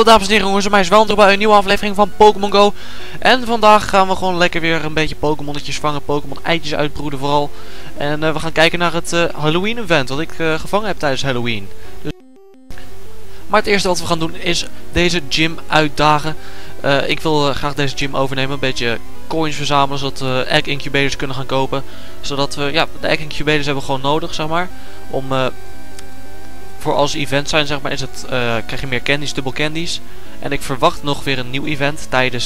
Hallo dames en heren, jongens en meisjes, welkom bij een nieuwe aflevering van Pokémon Go. En vandaag gaan we gewoon lekker weer een beetje Pokémonnetjes vangen, Pokémon eitjes uitbroeden vooral. En we gaan kijken naar het Halloween event, wat ik gevangen heb tijdens Halloween. Dus... Maar het eerste wat we gaan doen is deze gym uitdagen. Ik wil graag deze gym overnemen, een beetje coins verzamelen, zodat we egg incubators kunnen gaan kopen. Zodat we, ja, de egg incubators hebben we gewoon nodig, zeg maar, om... voor als event zijn, zeg maar, is het, krijg je meer candies, dubbel candies. En ik verwacht nog weer een nieuw event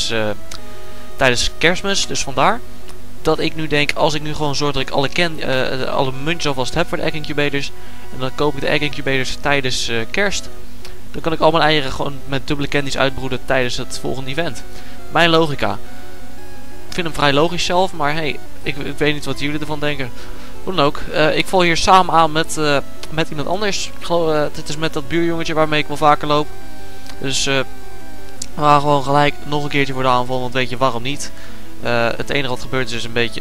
tijdens Kerstmis. Dus vandaar dat ik nu denk, als ik nu gewoon zorg dat ik alle muntjes alvast heb voor de egg incubators. En dan koop ik de egg incubators tijdens kerst. Dan kan ik al mijn eieren gewoon met dubbele candies uitbroeden tijdens het volgende event. Mijn logica. Ik vind hem vrij logisch zelf, maar hey, ik weet niet wat jullie ervan denken. Hoe dan ook, ik val hier samen aan met iemand anders. Ik geloof, het is met dat buurjongetje waarmee ik wel vaker loop. Dus we gaan gewoon gelijk nog een keertje worden aanvallen, want weet je waarom niet. Het enige wat gebeurt is een beetje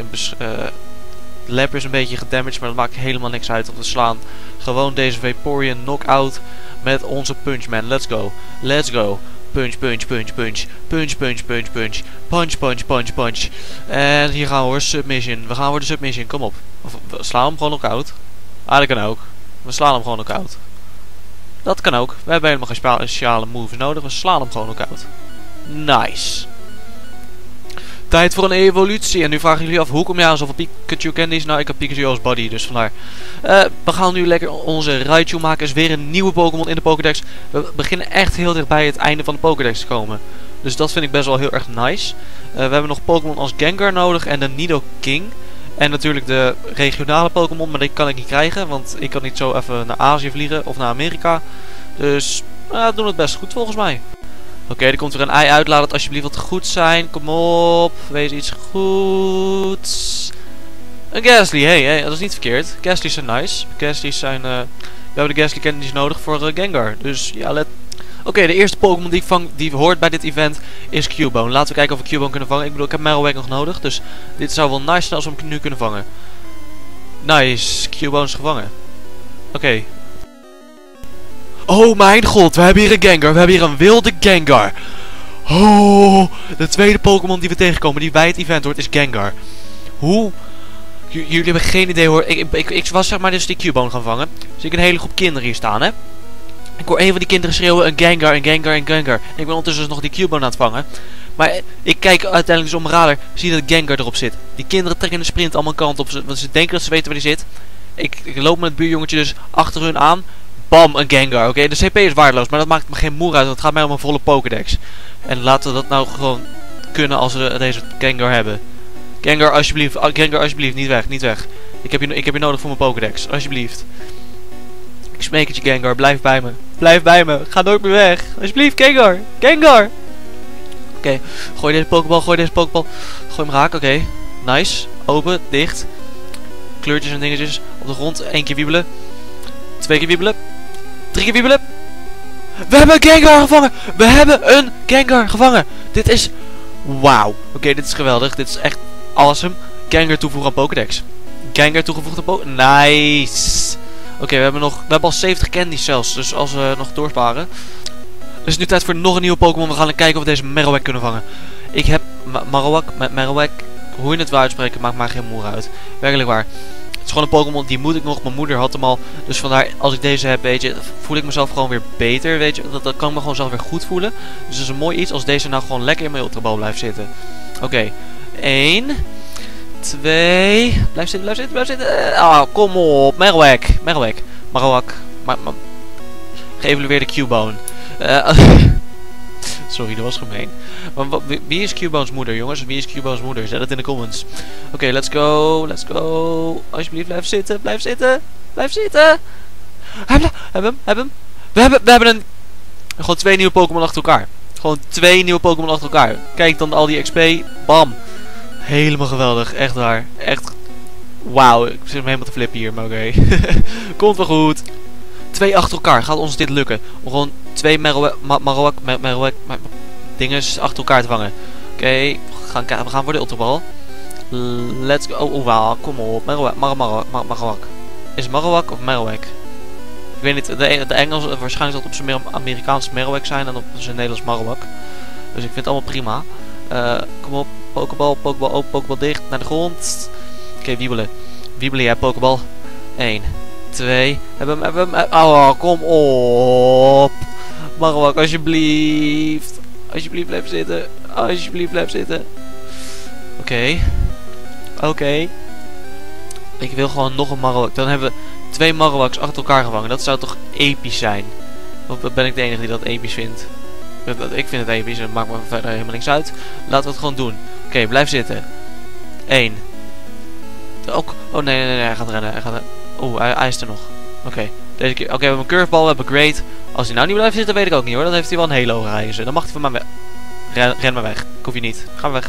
de lab is een beetje gedamaged, maar dat maakt helemaal niks uit. Want we slaan gewoon deze Vaporeon knock-out met onze Punchman. Let's go. Let's go. Punch, punch, punch, punch. Punch, punch, punch, punch. Punch, punch, punch, punch. En hier gaan we hoor, submission. We gaan voor de submission, kom op. Of, we slaan hem gewoon knock-out. Ah, dat kan ook. We slaan hem gewoon knock-out. Dat kan ook. We hebben helemaal geen speciale moves nodig. We slaan hem gewoon knock-out. Nice. Tijd voor een evolutie. En nu vragen jullie af, hoe kom je aan zoveel Pikachu candies? Nou, ik heb Pikachu als buddy, dus vandaar. We gaan nu lekker onze Raichu maken. Is weer een nieuwe Pokémon in de Pokédex. We beginnen echt heel dicht bij het einde van de Pokédex te komen. Dus dat vind ik best wel heel erg nice. We hebben nog Pokémon als Gengar nodig en de Nidoking. En natuurlijk de regionale Pokémon, maar die kan ik niet krijgen. Want ik kan niet zo even naar Azië vliegen of naar Amerika. Dus we doen het best goed volgens mij. Oké, er komt weer een ei uit. Laat het alsjeblieft wat goed zijn. Kom op. Wees iets goeds. Een Gastly. Hey, dat is niet verkeerd. Gastly's zijn nice. Gastly's zijn... we hebben de Gastly candies nodig voor Gengar. Dus ja, Oké, de eerste Pokémon die ik vang, die hoort bij dit event, is Cubone. Laten we kijken of we Cubone kunnen vangen. Ik bedoel, ik heb Marowak nog nodig. Dus dit zou wel nice zijn als we hem nu kunnen vangen. Nice. Cubone is gevangen. Oké. Oh mijn god, we hebben hier een Gengar. We hebben hier een wilde Gengar. Oh, de tweede Pokémon die we tegenkomen, die bij het event hoort, is Gengar. Hoe? Jullie hebben geen idee hoor. Ik was zeg maar dus die Cubone gaan vangen. Dus ik een hele groep kinderen hier staan, hè. Ik hoor een van die kinderen schreeuwen, een Gengar, een Gengar, een Gengar. En ik ben ondertussen dus nog die Cubone aan het vangen. Maar ik kijk uiteindelijk dus op mijn radar, zie dat Gengar erop zit. Die kinderen trekken in de sprint allemaal kant op, want ze denken dat ze weten waar die zit. Ik loop met het buurjongetje dus achter hun aan. Bam, een Gengar. Oké, de CP is waardeloos, maar dat maakt me geen moer uit, want het gaat mij om een volle Pokédex. En laten we dat nou gewoon kunnen als we deze Gengar hebben. Gengar, alsjeblieft, niet weg, niet weg. Ik heb je nodig voor mijn Pokédex, alsjeblieft. Ik smeek het je, Gengar, blijf bij me. Blijf bij me, ga nooit meer weg. Alsjeblieft, Gengar, Gengar. Oké, gooi deze Pokéball, Gooi hem raak, oké. Nice, open, dicht. Kleurtjes en dingetjes op de grond, 1 keer wiebelen. 2 keer wiebelen. 3 keer wiebelen. We hebben een Gengar gevangen. We hebben een Gengar gevangen. Dit is... Wauw. Oké, dit is geweldig. Dit is echt awesome. Gengar toevoegen aan Pokédex. Gengar toegevoegd aan Pokédex. Nice. Oké, we hebben al 70 candies zelfs. Dus als we nog doorsparen. Het is nu tijd voor nog een nieuwe Pokémon. We gaan kijken of we deze Marowak kunnen vangen. Ik heb Marowak. Hoe je het wil uitspreken, maakt mij geen moer uit. Werkelijk waar. Het is gewoon een Pokémon, die moet ik nog. Mijn moeder had hem al. Dus vandaar, als ik deze heb, weet je, voel ik mezelf gewoon weer beter, weet je. Dat kan ik me gewoon zelf weer goed voelen. Dus het is een mooi iets als deze nou gewoon lekker in mijn ultrabal blijft zitten. Oké. 1. 2. Blijf zitten. Ah, kom op. Marowak. Geëvalueerde Cubone. Sorry, dat was gemeen. Maar wie is Cubone's moeder, jongens? Wie is Cubone's moeder? Zet het in de comments. Oké, let's go. Alsjeblieft, blijf zitten. Heb hem. We hebben gewoon 2 nieuwe Pokémon achter elkaar. Gewoon 2 nieuwe Pokémon achter elkaar. Kijk dan al die XP. Bam. Helemaal geweldig. Echt waar. Echt. Wauw. Ik zit hem helemaal te flippen hier, maar oké. Komt wel goed. 2 achter elkaar. Gaat ons dit lukken? Om gewoon 2 Marowak dinges achter elkaar te vangen. Oké, we gaan voor de ultrabal. Let's go. Oh, wauw, kom op. Marowak. Is het Marowak of Marowak? weet niet, de Engels waarschijnlijk zal het op zijn meer Amerikaans Marowak zijn en op zijn Nederlands Marowak. Dus ik vind het allemaal prima. Kom op, pokebal, pokebal open, pokebal dicht, naar de grond. Oké, wiebelen. Wiebelen jij, pokebal. 1, 2, hebben hem. Oh, kom op. Marowak, alsjeblieft. Alsjeblieft, blijf zitten. Alsjeblieft, blijf zitten. Oké. Oké. Ik wil gewoon nog een Marowak. Dan hebben we 2 Marowaks achter elkaar gevangen. Dat zou toch episch zijn? Of ben ik de enige die dat episch vindt? Ik vind het episch en het maakt me verder helemaal niks uit. Laten we het gewoon doen. Oké, blijf zitten. 1. Oh nee, hij gaat rennen. Oeh, hij is er nog. Oké, deze keer. Oké, we hebben een curveball, we hebben great. Als hij nou niet blijft zitten, weet ik ook niet hoor. Dan heeft hij wel een hele hoge reizen. Dan mag hij van mij weg. Ren maar weg. Ik hoef je niet. Ga maar weg.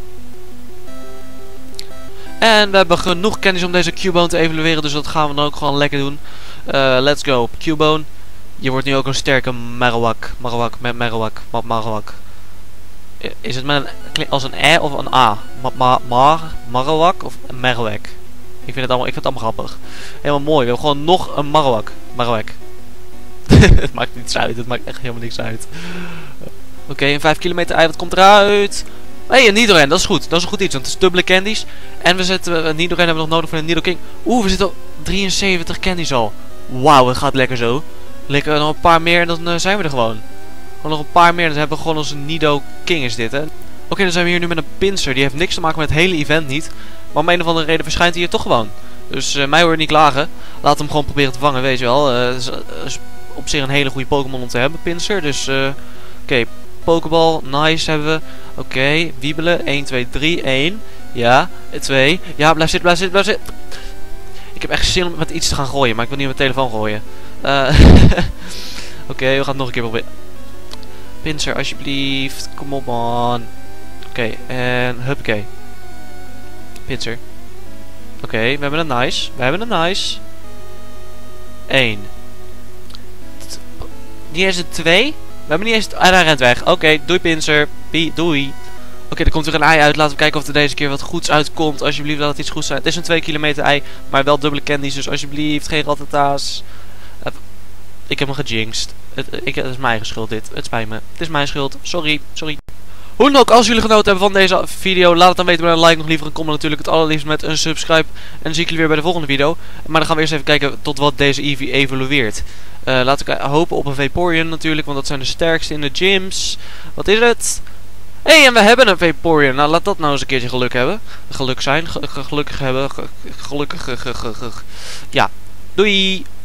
En we hebben genoeg kennis om deze Cubone te evalueren. Dus dat gaan we dan ook gewoon lekker doen. Let's go. Cubone. Je wordt nu ook een sterke Marowak. Marowak. Is het met als een E of een A? Marowak of Marowak? Ik vind het allemaal grappig. Helemaal mooi. We hebben gewoon nog een Marowak. Het maakt niets uit. Het maakt echt helemaal niks uit. Oké, een 5 kilometer ei. Wat komt eruit? Hé, een Nidoran. Dat is goed. Dat is een goed iets. Want het is dubbele candies. En we zetten een Nidoran hebben we nog nodig voor een Nidoking. Oeh, we zitten op 73 candies al. Wauw, het gaat lekker zo. Lekker nog een paar meer en dan zijn we er gewoon. Gewoon nog een paar meer en dan hebben we gewoon onze Nidoking is dit, hè. Oké, dan zijn we hier nu met een Pinsir. Die heeft niks te maken met het hele event niet. Maar om een of andere reden verschijnt hij hier toch gewoon. Dus mij hoor je niet klagen. Laat hem gewoon proberen te vangen, weet je wel. Is op zich een hele goede Pokémon om te hebben, Pinsir. Dus oké, Pokeball, nice hebben we. Oké, wiebelen. 1, 2, 3, 1. Ja, 2. Ja, blijf zitten. Ik heb echt zin om met iets te gaan gooien, maar ik wil niet op mijn telefoon gooien. Oké, we gaan het nog een keer proberen. Pinsir, alsjeblieft. Kom op, man. Oké, en huppakee. Pinsir. Oké, we hebben een nice. 1. Niet eens een 2? We hebben niet eens... hij rent weg. Oké, doei Pinsir. Doei. Oké, er komt weer een ei uit. Laten we kijken of er deze keer wat goeds uitkomt. Alsjeblieft, laat het iets goeds zijn. Het is een 2 kilometer ei, maar wel dubbele candies. Dus alsjeblieft, geen ratata's. Ik heb hem gejinxed. Het is mijn eigen schuld dit. Het spijt me. Het is mijn schuld. Sorry. Hoe dan ook, als jullie genoten hebben van deze video, laat het dan weten met een like, nog liever een comment natuurlijk. Het allerliefst met een subscribe. En dan zie ik jullie weer bij de volgende video. Maar dan gaan we eerst even kijken tot wat deze Eevee evolueert. Laten we hopen op een Vaporeon natuurlijk, want dat zijn de sterkste in de gyms. Wat is het? Hé, en we hebben een Vaporeon. Nou, laat dat nou eens een keertje geluk hebben. Geluk zijn. Gelukkig hebben. Gelukkig. Ja. Doei!